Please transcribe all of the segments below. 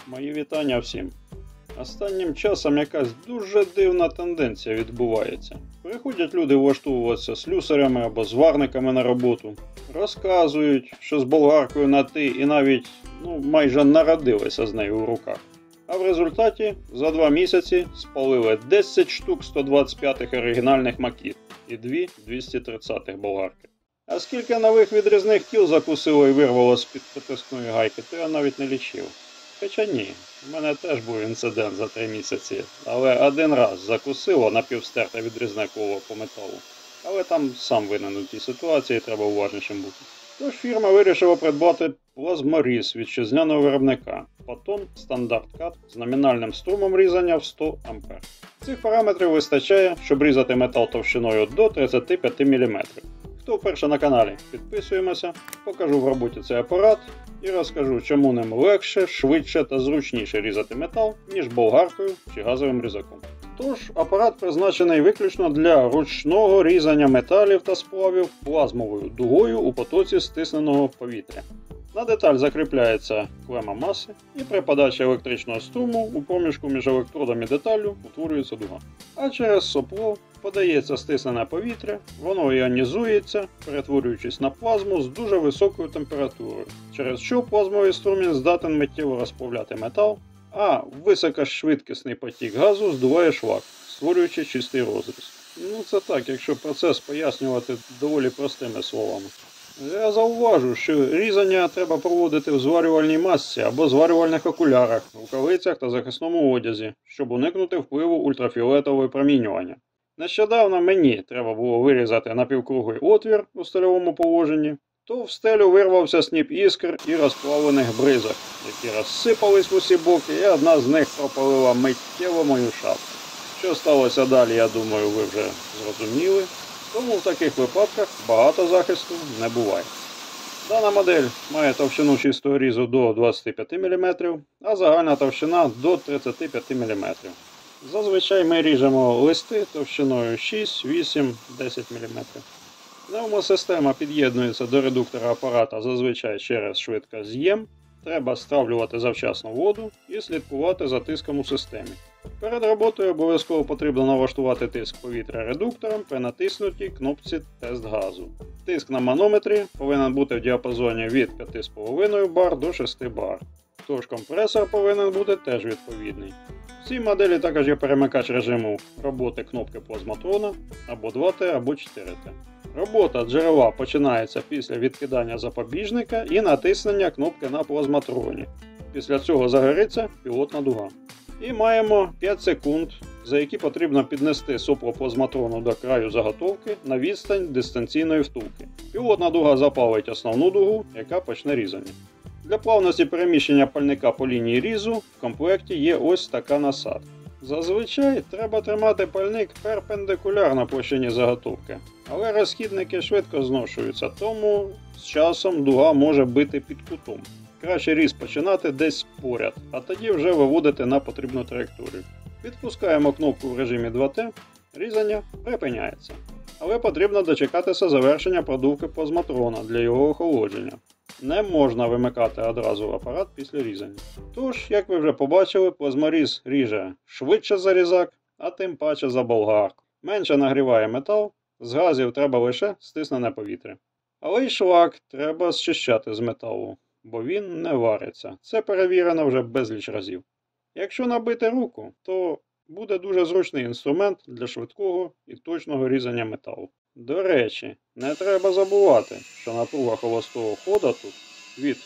Мої вітання всім. Останнім часом якась дуже дивна тенденція відбувається. Приходять люди влаштовуватися слюсарями або зварниками на роботу. Розказують, що з болгаркою на «ти» і навіть майже народилися з нею в руках. А в результаті за 2 місяці спалили 10 штук 125-х оригінальних макіт і 2 230-х болгарки. А скільки нових відрізних кіл закусило і вирвало з-під притискної гайки, то я навіть не лічив. Хоча ні, в мене теж був інцидент за 3 місяці, але один раз закусило напівстерте відрізне коло по металу. Але там сам винен у тій ситуації, треба уважнішим бути. Тож фірма вирішила придбати плазморіз вітчизняного виробника Patton Standard Cut з номінальним струмом різання в 100 А. Цих параметрів вистачає, щоб різати метал товщиною до 35 мм. Хто вперше на каналі, підписуємося, покажу в роботі цей апарат і розкажу, чому ним легше, швидше та зручніше різати метал, ніж болгаркою чи газовим різаком. Тож, апарат призначений виключно для ручного різання металів та сплавів плазмовою дугою у потоці стисненого повітря. На деталь закріпляється клема маси і при подачі електричного струму у проміжку між електродом і деталлю утворюється дуга. А через сопло подається стиснене повітря, воно іонізується, перетворюючись на плазму з дуже високою температурою, через що плазмовий струмінь здатен миттєво розплавляти метал, а високошвидкісний потік газу здуває шлак, створюючи чистий розріз. Це так, якщо процес пояснювати доволі простими словами. Я зауважу, що різання треба проводити в зварювальній масці або зварювальних окулярах, рукавицях та захисному одязі, щоб уникнути впливу ультрафіолетового випромінювання. Нещодавно мені треба було вирізати напівкруглий отвір у стильовому положенні, то в стелю вирвався сніп іскр і розплавлених бризок, які розсипались в усі боки, і одна з них пропалила миттєво мою шапку. Що сталося далі, я думаю, ви вже зрозуміли. Тому в таких випадках багато захисту не буває. Дана модель має товщину чистого різу до 25 мм, а загальна товщина до 35 мм. Зазвичай ми ріжемо листи товщиною 6, 8, 10 мм. Пневмосистема під'єднується до редуктора апарата зазвичай через швидкоз'єм. Треба стравлювати завчасно воду і слідкувати за тиском у системі. Перед роботою обов'язково потрібно налаштувати тиск повітря редуктором при натиснутій кнопці «Тест газу». Тиск на манометрі повинен бути в діапазоні від 5,5 бар до 6 бар. Тож компресор повинен бути теж відповідний. В цій моделі також є перемикач режиму роботи кнопки плазматрона або 2Т або 4Т. Робота джерела починається після відкидання запобіжника і натиснення кнопки на плазматроні. Після цього загориться пілотна дуга. І маємо 5 секунд, за які потрібно піднести сопло плазматрону до краю заготовки на відстань дистанційної втулки. Пілотна дуга запалить основну дугу, яка почне різання. Для плавності переміщення пальника по лінії різу в комплекті є ось така насадка. Зазвичай треба тримати пальник перпендикулярно площині заготовки, але розхідники швидко зношуються, тому з часом дуга може бити під кутом. Краще різ починати десь поряд, а тоді вже виводити на потрібну траєкторію. Відпускаємо кнопку в режимі 2Т, різання припиняється. Але потрібно дочекатися завершення продувки плазматрона для його охолодження. Не можна вимикати одразу апарат після різання. Тож, як ви вже побачили, плазморіз ріже швидше за різак, а тим паче за болгарку. Менше нагріває метал, з газів треба лише стиснене повітря. Але й шлак треба зчищати з металу, бо він не вариться. Це перевірено вже безліч разів. Якщо набити руку, то буде дуже зручний інструмент для швидкого і точного різання металу. До речі, не треба забувати, що напруга холостого ходу тут від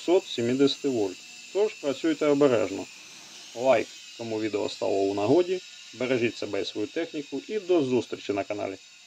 270 вольт. Тож працюйте обережно. Лайк, кому відео стало у нагоді, бережіть себе і свою техніку і до зустрічі на каналі.